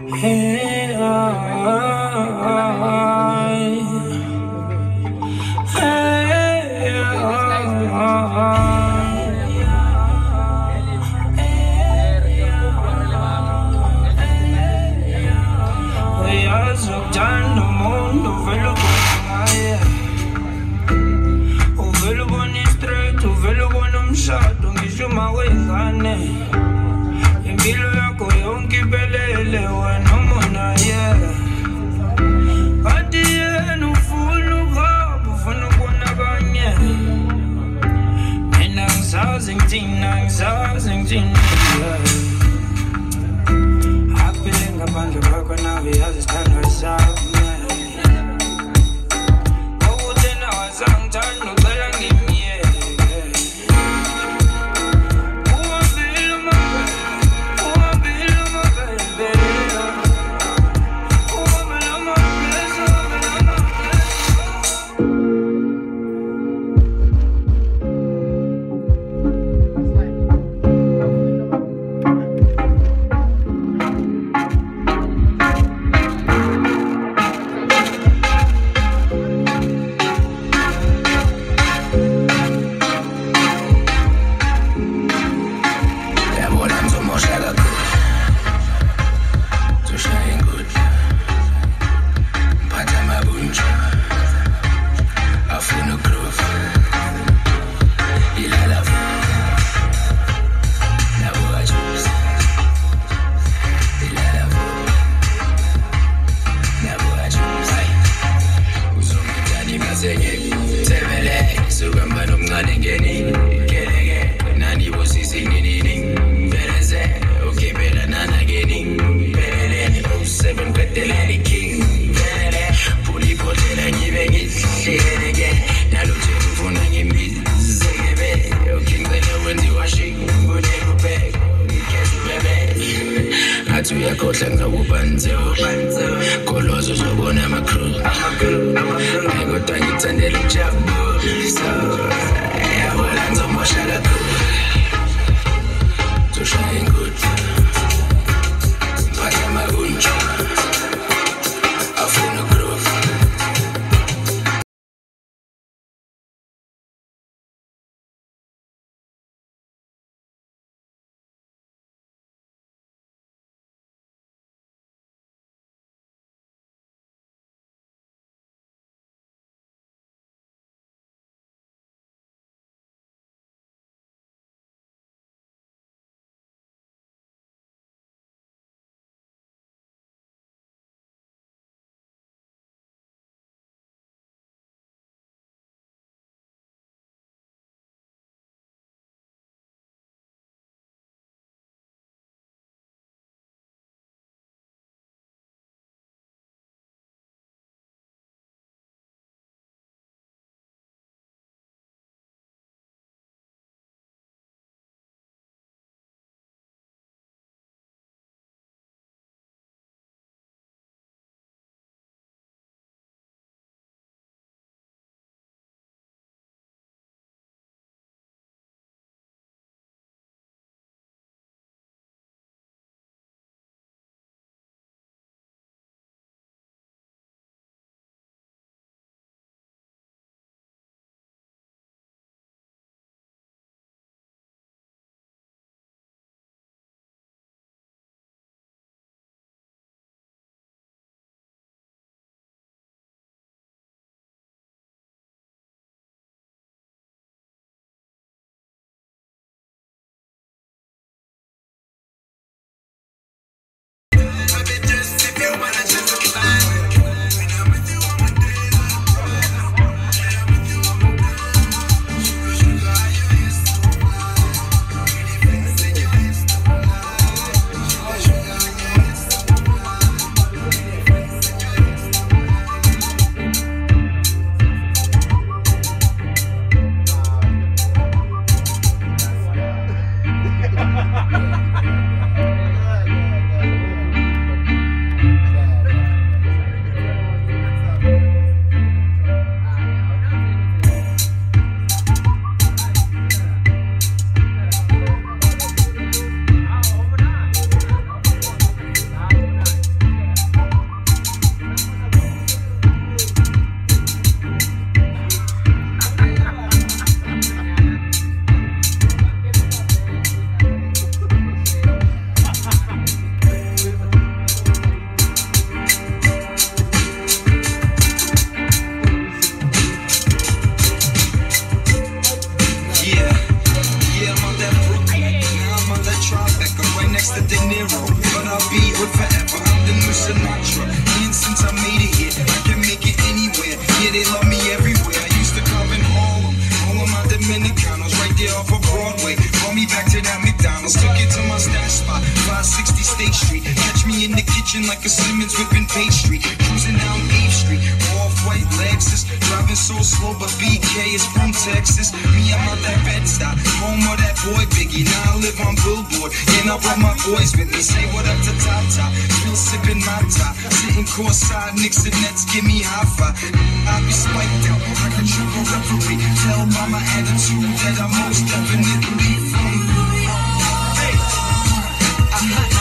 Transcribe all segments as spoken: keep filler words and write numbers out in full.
Hey, I, hey, Uyazokuthanda umuntu uvele ubona ngaye, uvele ubona i-straight, uvele ubona umshado ngisho uma wengane. Impilo yakho yonke iphelele wena umunaye, kanti yena ufuna ukuhamba, ufuna ukubona abanye. Mina ngisazi ngithini, angisazi ngithini. Aphile ngaphandle kwakho nawe yazi isithandwa sakho. Ukuthi nawe azangithanda ucela ngimyeke. Uhambile umabele, uhambile umabele. Uhambile umabele, uhambile uyakhohlwa ngawubanze kolozo uzobona ama-crew kodwa ngithandela ukujabulisa yabona ngizomosha kakhulu zoshaya ingudi the new Sinatra. And since I made it here, I can make it anywhere. Yeah, they love me everywhere. I used to club in Harlem, all of my Dominicanos right there off of Broadway. Brought me back to that McDonald's, took it to my stash spot, five sixty State Street. Catch me in the kitchen like a Simmons whipping pastry. Cruising down eighth Street, off-white Lexus, driving so slow, but B K is from Texas. Me, I'm out that Bed-Stuy, home of that boy Biggie. Now I live on Billboard, and I brought my boys with me. Say what up to Top Top, still sipping my top, sitting courtside, Knicks and Nets give me high five. I be spiked out, like a triple referee. Tell by my attitude that I'm most definitely from. Hey, I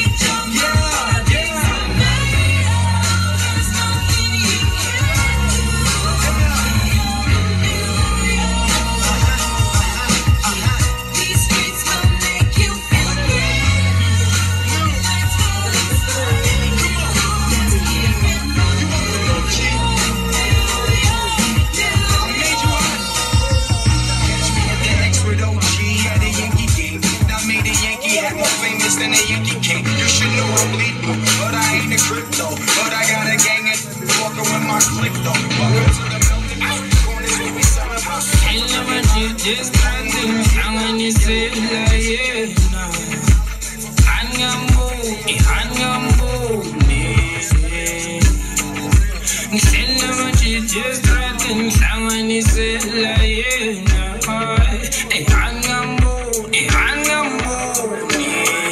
than a Yankee king. You should know I'm lethal, but I ain't a crypto. But I got a gang and walking with my click though. Welcome to the melting pot. Corners with me selling my I never did just standing and you say like yeah no. Angambo, angambo, ne. I never did just standing and you say like yeah no. Hey angambo, angambo, ne.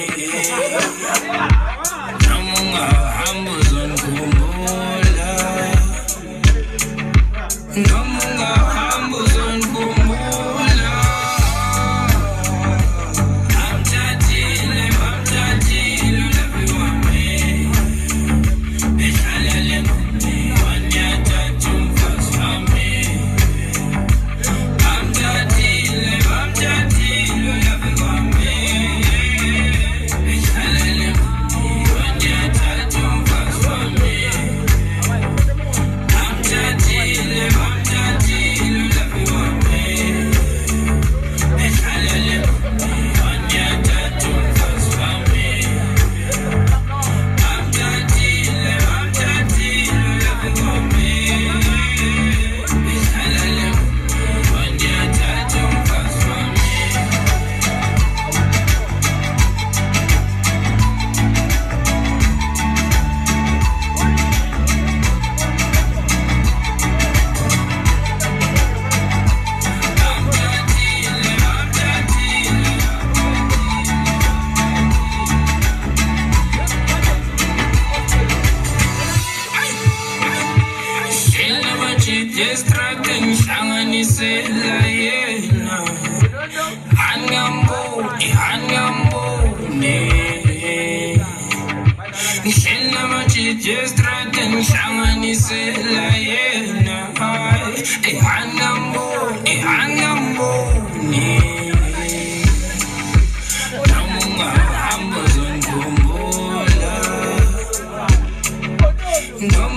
Just tracking and you say like yeah no. Angambo, angambo, ne. Just tracking and you say like yeah no. Angambo, angambo, ne. Namunga Amazon Kumbola.